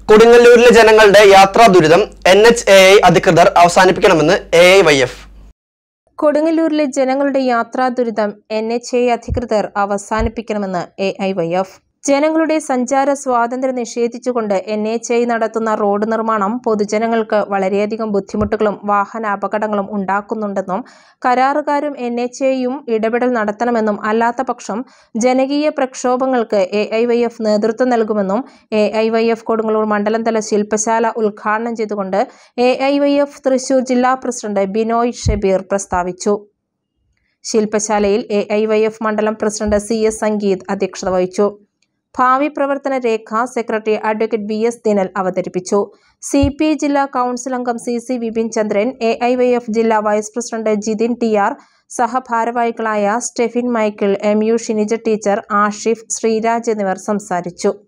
കൊടുങ്ങല്ലൂരിലെ ജനങ്ങളുടെ യാത്രാ ദുരിതം NHAI അധികൃതർ അവസാനിപ്പിക്കണമെന്ന് AIYF. കൊടുങ്ങല്ലൂരിലെ ജനങ്ങളുടെ യാത്രാ ദുരിതം NHAI അധികൃതർ അവസാനിപ്പിക്കണമെന്ന് AIYF. ജനങ്ങളുടെ സഞ്ചാര സ്വാതന്ത്ര്യം നിഷേധിച്ചുകൊണ്ട് NHAI നടത്തുന്ന റോഡ് നിർമ്മാണം പൊതുജനങ്ങൾക്ക് വളരെയധികം ബുദ്ധിമുട്ടുകളും വാഹനാപകടങ്ങളും ഉണ്ടാക്കുന്നുണ്ടെന്നും കരാറുകാരും NHAIയും ഇടപെടൽ നടത്തണമെന്നും അല്ലാത്തപക്ഷം ജനകീയ പ്രക്ഷോഭങ്ങൾക്ക് AIYF നേതൃത്വം നൽകുമെന്നും AIYF കൊടുങ്ങല്ലൂർ മണ്ഡലം തല ശില്പശാല ഉദ്ഘാടനം ചെയ്തുകൊണ്ട് AIYF തൃശൂർ ജില്ലാ പ്രസിഡന്റ് ബിനോയ് ഷബീർ പ്രസ്താവിച്ചു. ശില്പശാലയിൽ AIYF മണ്ഡലം പ്രസിഡന്റ് CS സംഗീത് അധ്യക്ഷത വഹിച്ചു. ഭാവി പ്രവർത്തന രേഖ സെക്രട്ടറി അഡ്വക്കേറ്റ് BS ദിനൽ അവതരിപ്പിച്ചു. CPI ജില്ലാ കൗൺസിൽ അംഗം CC വിപിൻ ചന്ദ്രൻ, AIYF ജില്ലാ വൈസ് പ്രസിഡന്റ് ജിതിൻ TR, സഹഭാരവാഹികളായ Stephin Michael, MU Shinija teacher, Ashif, Sreeraj എന്നിവർ സംസാരിച്ചു.